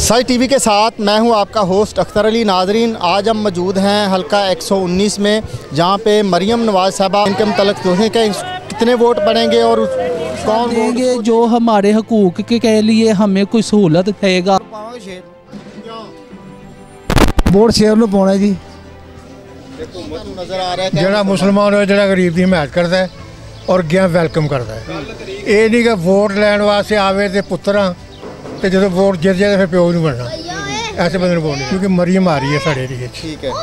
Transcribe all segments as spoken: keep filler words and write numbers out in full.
Side TV के साथ मैं हूं आपका होस्ट अख्तर अली। नाजरीन, आज हम मौजूद हैं हल्का एक सौ उन्नीस में, जहां पे मरियम नवाज साहबा, इनके मुतल्लिक़ देखें कि कितने वोट पड़ेंगे और कौन देंगे जो हमारे हकूक़ के लिए हमें कोई सहूलत देगा। वोट शेयर में पाना जी, नज़र आ रहा है जो मुसलमान हो, जो गरीब की हिमायत करता है और गया वेलकम करता है। ये नहीं कि वोट लैन वास्ते आवे तो पुत्तर तो जो वोट जित जाए फिर प्यो नहीं बनना, ऐसे बंदे वोट नहीं, क्योंकि मरियम आ रही है साढ़े एरिए। ठीक है,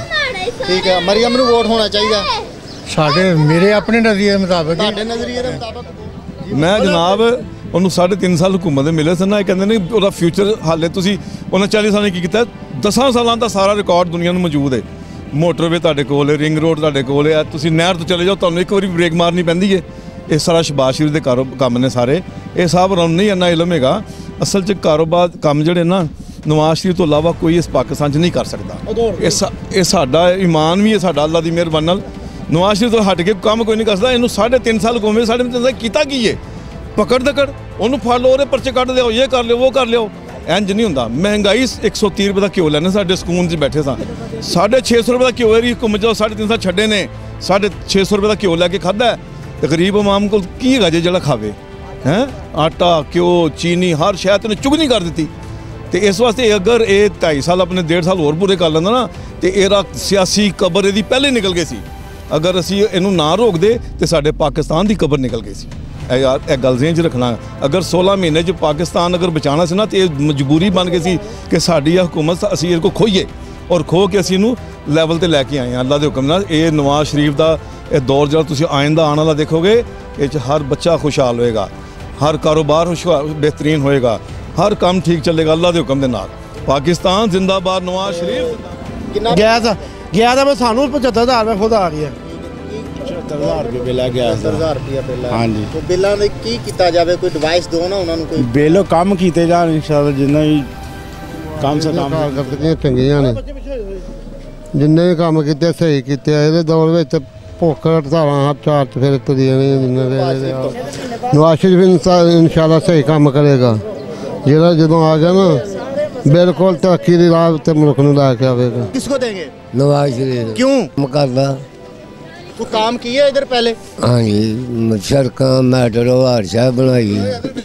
ठीक है, मरियम को वोट होना चाहिए साढ़े मेरे अपने नज़रिए मुताबिक। नज़रिए के मुताबिक मैं जनाब उन्होंने साढ़े तीन साल हुकूमत मिले थे ना, कहते नहीं वो फ्यूचर हाले तुसी उन्हें चालीस साल की किया, दसा सालों का सारा रिकॉर्ड दुनिया में मौजूद है। मोटरवे तुहाडे कोल है, रिंग रोड तुहाडे कोल है, तुसी नहर तो चले जाओ, तुहानू एक बार ब्रेक मारनी पैंदी है। ये सारा शहबाज शरीफ के कारो काम ने सारे, ये साहब रन नहीं इन्ना इलम है। असल च कारोबार काम जोड़े ना नवाज शरीफ तो इलावा कोई इस पाकिस्तान च नहीं कर सकता। ये साडा ईमान भी है, साडा अल्लाह की मेहरबानी नाल नवाज शरीफ तो हट के काम कोई नहीं कर सकता। इन्हू साढ़े तीन साल घूमे, साढ़े तीन साल किया की है, पकड़ दकड़ उन्होंने फड़ लो, वो पर्चे कट लियो, ये कर लियो, वो कर लियो, इंज नहीं होंदा। महंगाई एक सौ तीह रुपये का घ्यो लैने, साढ़े सुकून से बैठे सा साढ़े छे सौ रुपये का घ्यो है, घूम जाओ साढ़े तीन साल छड्डे ने, साढ़े छे सौ रुपये का घ्यो लैके खादा है। तो गरीब अवाम को की है जे जो खावे हैं, आटा घ्यो चीनी हर शहर इन्हें चुगनी कर दी। तो इस वास्ते अगर ये ढाई साल अपने डेढ़ साल होर पूरे कर लेंदा ना, तो यदा सियासी कबर यदी पहले निकल गई सी। अगर असी इनू ना रोक दे तो साढ़े पाकिस्तान की कबर निकल गई सी। यार एक गल ज़हन च रखना, अगर सोलह महीने च पाकिस्तान अगर बचाना से ना, तो यह मजबूरी बन गई सी कि साड़ी हुकूमत असी इसको खोईए और खो के असी इनू लैवल पर लैके आए हैं अल्लाह के हुक्म नाल। ये नवाज शरीफ का यह दौर जो तुम आइंदा आने वाला देखोगे, ये हर बच्चा खुशहाल होएगा, हर कारोबार बेहतरीन होएगा, हर काम ठीक चलेगा अल्लाह के हुक्म के नाल। पाकिस्तान जिंदाबाद, नवाज शरीफ। गया था गया था मैं सानू पचहत्तर हज़ार रुपये खुद आ गया, पचहत्तर हज़ार रुपये बिल आ गया। हज़ार रुपया बिल। हाँ जी, तो बिलों ने की किया जाए, कोई डिवाइस दो ना उन्होंने, कोई बिल कम किए जान इंशाअल्लाह। जिन्ना भी काम से काम चंगियां ने, जिन्ने भी काम किए सही किए। दौर में भुख हड़ताल चार फिर तुरी नवाज शरीफ इंशाअल्लाह सही काम करेगा, जो जो आ गया ना बिल्कुल तरक्की की राह ते मुल्क नूं लैके आवेगा। किसको देंगे? नवाज शरीफ। क्यों? करदा तो काम किए इधर पहले। हाँ जी, सड़क मेट्रो हर शहर बनाई।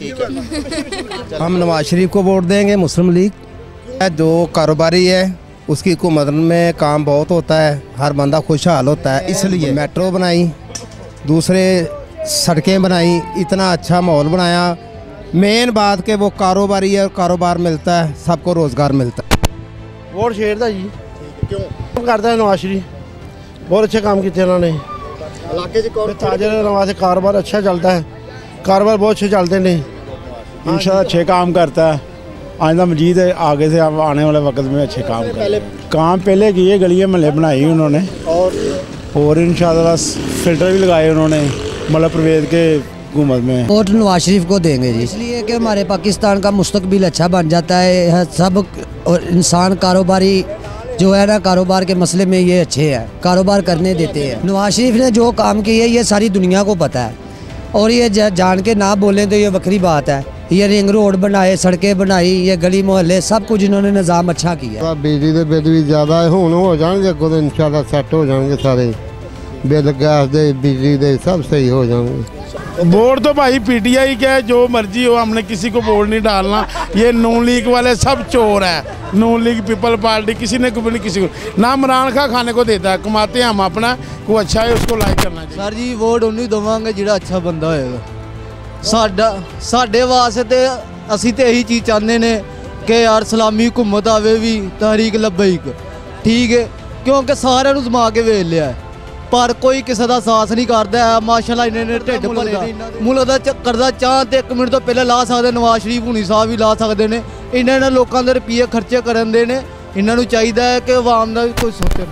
हम नवाज शरीफ को वोट देंगे। मुस्लिम लीग जो कारोबारी है उसकी हुकूमत में काम बहुत होता है, हर बंदा खुशहाल होता है, इसलिए मेट्रो बनाई, दूसरे सड़कें बनाई, इतना अच्छा माहौल बनाया। मेन बात के वो कारोबारी है और कारोबार मिलता है, सबको रोज़गार मिलता है। वोट शेयर दा जी। क्यों करता है नवाज शरीफ, बहुत अच्छे काम किए इन्होंने इलाके ताजर नवाज, कारोबार अच्छा चलता है, कारोबार बहुत अच्छे चलते हैं इंशाल्लाह। अच्छे काम करता है, आइंदा मजीद है आगे से आने वाले वक्त में अच्छे काम कर। काम पहले किए, गलियाँ महल्ले बनाई उन्होंने, और और इंशाल्लाह फिल्टर भी लगाए उन्होंने, मतलब परवेज के हुकूमत में। वोट नवाज शरीफ को देंगे जी, इसलिए कि हमारे पाकिस्तान का मुस्तकबिल अच्छा बन जाता है। सब और इंसान कारोबारी जो है ना, कारोबार के मसले में ये अच्छे हैं, कारोबार करने देते हैं। नवाज शरीफ ने जो काम किए ये सारी दुनिया को पता है, और ये जान के ना बोलें तो ये वक्री बात है। ये रिंग रोड बनाए, सड़कें बनाई, ये गली मोहल्ले सब कुछ इन्होंने निज़ाम अच्छा किया। बिजली के बिल भी ज़्यादा हुण हो जाएंगे, अगों इंशाल्लाह सैट हो जाएंगे सारे बिल, गैस दे बिजली दे सब सही हो जाएंगे। वोट तो भाई पीटीआई क्या है, जो मर्जी हो, हमने किसी को वोट नहीं डालना। ये नून लीग वाले सब चोर है, नून लीग पीपल पार्टी किसी ने कभी नहीं किसी को ना इमरान खान खाने को देता है, कमाते हैं हम अपना, को अच्छा है उसको लाइक करना चाहिए। सर जी वोट उन्हें देवांगे जिहड़ा अच्छा बंदा होएगा। साडा साडे वास्ते असीं ते यही चीज़ चाहते ने कि यार सलामी हुकूमत आवे भी, तहरीक लब्बैक, ठीक है, क्योंकि सारे नूं जमा के वेच लिया है, पर कोई किसी का साथ नहीं करता है। माशाअल्लाह इन्होंने ढिड भरे मुल्क का करदा चाह तो एक मिनट तो पहले ला सकते, नवाज शरीफ हुनी साहब भी ला सकते हैं। इन्होंने लोगों के रुपये खर्चे करन दे ने, इन्होंने चाहिए है कि अवाम का भी कुछ सोचें।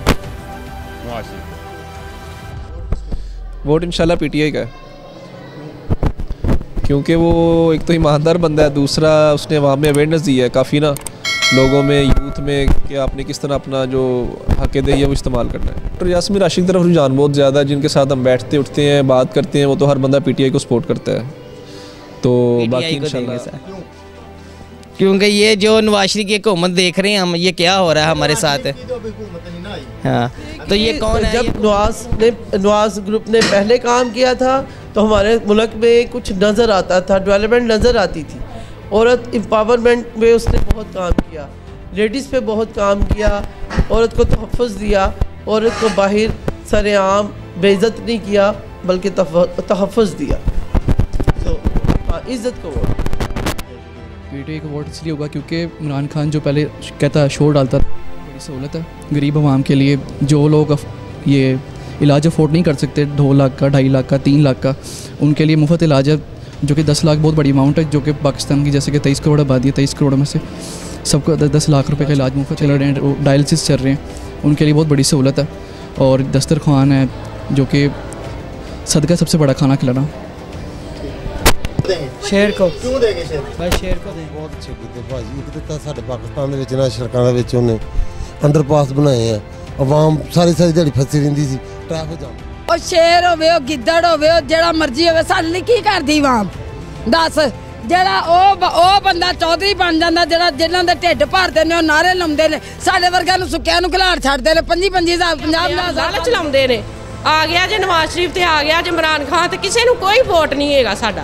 वोट इंशाल्लाह पीटीआई का है, क्योंकि वो एक तो ईमानदार बंदा है, दूसरा उसने अवाम में अवेयरनेस दी है काफ़ी ना, लोगों में, यूथ में, कि आपने किस तरह अपना जो हक दे है वो इस्तेमाल करना है। डॉक्टर यास्मीन राशिद की तरफ रुझान बहुत ज़्यादा है, जिनके साथ हम बैठते उठते हैं, बात करते हैं, वो तो हर बंदा पीटीआई को सपोर्ट करता है। तो बाकी इंशाल्लाह क्योंकि ये जो नवाज शरीफ की हुकूमत देख रहे हैं हम, ये क्या हो रहा है हमारे साथ। हाँ, तो ये कौन है? जब नवाज ने नवाज ग्रुप ने पहले काम किया था तो हमारे मुल्क में कुछ नज़र आता था, डेवलपमेंट नज़र आती थी। औरत एम्पावरमेंट में उसने बहुत काम किया, लेडीज़ पे बहुत काम किया, औरत को तहफ़्फ़ुज़ दिया, औरत को बाहर सरेआम बेइज्जत नहीं किया बल्कि तहफ़्फ़ुज़ दिया। तो हाँ, इज़्ज़त को वोट। पीटीआई का वोट इसलिए होगा क्योंकि इमरान खान जो पहले कहता शोर डालता, बड़ी सहूलत है गरीब आवाम के लिए। जो लोग ये इलाज अफोर्ड नहीं कर सकते, दो लाख का, ढाई लाख का, तीन लाख का, उनके लिए मुफ्त इलाज है, जो कि दस लाख बहुत बड़ी अमाउंट है, जो कि पाकिस्तान की जैसे कि तेईस करोड़ आबादी है, तेईस करोड़ में से सबको दस दस लाख रुपए का इलाज मुफ्त चल रहे हैं, डायलिसिस चल रहे हैं, उनके लिए बहुत बड़ी सहूलत है। और दस्तरखान है जो कि सदका सबसे बड़ा खाना खिलाना। शेर को क्यों देंगे शेर? भाई शेर को देंगे। बहुत अच्छे कीते भाजी। एक तो साडे पाकिस्तान दे विच ना सड़कां दे विच उन्हें अंडरपास बनाए हैं, आवाम सारी सारी दिहाड़ी फसी रहिंदी सी ट्रैफिक जाम। ਉਹ ਸ਼ੇਰ ਹੋਵੇ ਉਹ ਗਿੱਦੜ ਹੋਵੇ ਉਹ ਜਿਹੜਾ ਮਰਜ਼ੀ ਹੋਵੇ ਸਾਡੇ ਲਈ ਕੀ ਕਰਦੀ ਆਵਾਮ ਦੱਸ। ਜਿਹੜਾ ਉਹ ਉਹ ਬੰਦਾ ਚੌਧਰੀ ਬਣ ਜਾਂਦਾ ਜਿਹੜਾ ਜਿਨ੍ਹਾਂ ਦੇ ਢਿੱਡ ਭਰਦੇ ਨੇ ਉਹ ਨਾਰੇ ਲਾਉਂਦੇ ਨੇ, ਸਾਡੇ ਵਰਗਿਆਂ ਨੂੰ ਸੁੱਕਿਆਂ ਨੂੰ ਖਿਲਾੜ ਛੱਡਦੇ ਨੇ। ਪੰਜੀ ਪੰਜੀ ਹਜ਼ਾਰ ਪੰਜਾਬ ਦਾ ਲਾਲਚ ਲਾਉਂਦੇ ਨੇ। ਆ ਗਿਆ ਜੇ ਨਵਾਜ਼ ਸ਼ਰੀਫ ਤੇ ਆ ਗਿਆ ਜੇ ਇਮਰਾਨ ਖਾਨ, ਤੇ ਕਿਸੇ ਨੂੰ ਕੋਈ ਵੋਟ नहीं ਹੈਗਾ, ਸਾਡਾ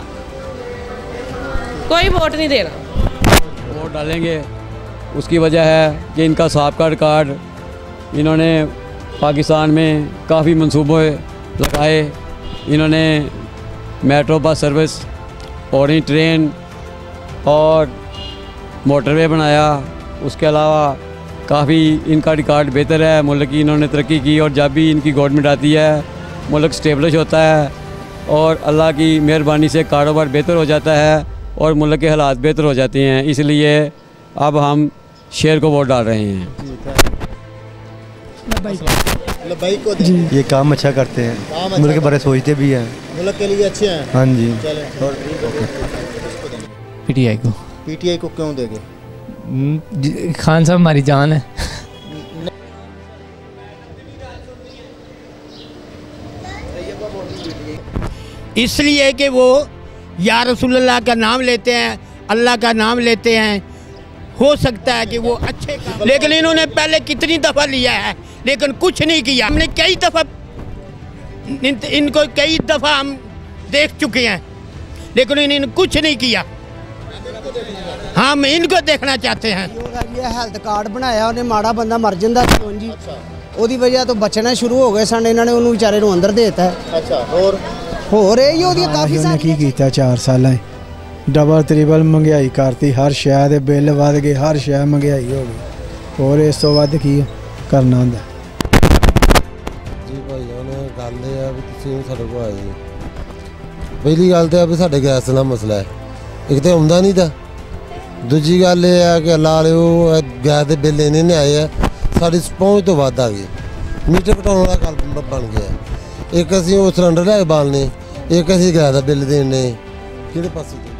कोई वोट नहीं देना। वोट डालेंगे उसकी वजह है कि इनका साबका रिकॉर्ड, इन्होंने पाकिस्तान में काफ़ी मंसूबे लगाए, इन्होंने मेट्रो बस सर्विस और ट्रेन और मोटरवे बनाया। उसके अलावा काफ़ी इनका रिकॉर्ड बेहतर है, मुल्क की इन्होंने तरक्की की, और जब भी इनकी गवर्नमेंट आती है मुल्क स्टेबलिश होता है और अल्लाह की मेहरबानी से कारोबार बेहतर हो जाता है और मुल्क के हालात बेहतर हो जाते हैं। इसलिए अब हम शेर को वोट डाल रहे हैं। ये काम अच्छा करते हैं, अच्छा मुल्क के बारे सोचते भी हैं, मुल्क के लिए अच्छे हैं। हाँ जी। पीटीआई को। पीटीआई को क्यों देंगे? खान साहब हमारी जान है। इसलिए कि वो या रसूलुल्लाह का नाम लेते हैं, अल्लाह का नाम लेते हैं। हो सकता है कि वो अच्छे, लेकिन इन्होंने पहले कितनी दफ़ा लिया है लेकिन कुछ नहीं किया। हमने कई दफ़ा इन, इनको कई दफ़ा हम देख चुके हैं लेकिन इन्होंने कुछ नहीं किया। हम इनको देखना चाहते हैं। ये हेल्थ कार्ड बनाया उन्हें, माड़ा बंदा मर जाता जी, ਉਹਦੀ ਵਜ੍ਹਾ ਤੋਂ ਬਚਣਾ ਸ਼ੁਰੂ ਹੋ ਗਏ ਸਨ, ਇਹਨਾਂ ਨੇ ਉਹਨੂੰ ਵਿਚਾਰੇ ਨੂੰ ਅੰਦਰ ਦੇ ਦਿੱਤਾ। ਅੱਛਾ, ਹੋਰ ਹੋ ਰਹੀ ਹੈ ਉਹਦੀ ਕਾਫੀ ਸਾਰੀ ਕੀ ਕੀਤਾ ਚਾਰ ਸਾਲਾਂ ਡਬਲ ਤ੍ਰਿਬਲ ਮਹਿੰਗਾਈ ਕਰਤੀ, ਹਰ ਸ਼ੈ ਦੇ ਬਿੱਲ ਵਧ ਗਏ, ਹਰ ਸ਼ੈ ਮਹਿੰਗਾਈ ਹੋ ਗਈ। ਹੋਰ ਇਸ ਤੋਂ ਵੱਧ ਕੀ ਕਰਨਾ ਹੁੰਦਾ ਜੀ ਭਾਈ? ਉਹਨੇ ਗੱਲ ਇਹ ਆ ਵੀ ਤੁਸੀਂ ਸਾਡੇ ਕੋਲ ਆਏ ਜੀ। ਪਹਿਲੀ ਗੱਲ ਤਾਂ ਆ ਵੀ ਸਾਡੇ ਗੈਸ ਦਾ ਮਸਲਾ ਹੈ, ਇੱਕ ਤਾਂ ਆਉਂਦਾ ਨਹੀਂ ਤਾਂ, ਦੂਜੀ ਗੱਲ ਇਹ ਆ ਕਿ ਲਾ ਲਿਓ ਗੈਸ ਦੇ ਬਿੱਲ ਇਹਨੇ ਨਹੀਂ ਆਏ ਆ, ਸਾਡੀ ਪਹੁੰਚ ਤੋਂ ਵੱਧ ਆ ਗਈ, ਮੀਟਰ ਘਟਾਉਣ ਵਾਲਾ ਗੱਲ ਬਣ ਗਿਆ। ਇੱਕ ਅਸੀਂ ਉਹ ਸਿਲੰਡਰ ਲੈ ਕੇ ਬਾਲਨੇ, ਇੱਕ ਅਸੀਂ ਗੈਸ ਦਾ ਬਿੱਲ ਦੇਣੇ, ਕਿਹੜੇ ਪਾਸੇ